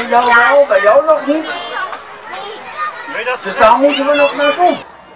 jou wel, bij jou nog niet. Dus daar moeten we nog naartoe.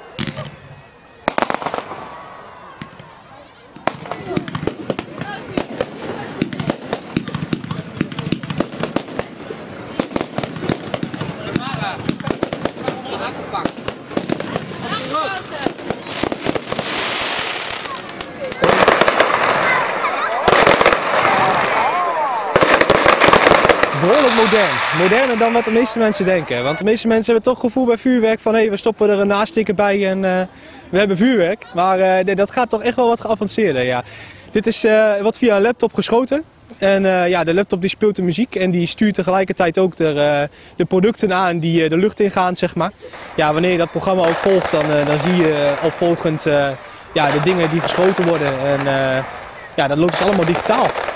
Behoorlijk modern. Moderner dan wat de meeste mensen denken. Want de meeste mensen hebben toch het gevoel bij vuurwerk van hé, we stoppen er een naaststicker bij en we hebben vuurwerk. Maar dat gaat toch echt wel wat geavanceerder. Ja. Dit is wat via een laptop geschoten. En ja, de laptop die speelt de muziek en die stuurt tegelijkertijd ook de producten aan die de lucht ingaan, zeg maar. Ja, wanneer je dat programma ook volgt, dan zie je opvolgend ja, de dingen die geschoten worden. En ja, dat loopt dus allemaal digitaal.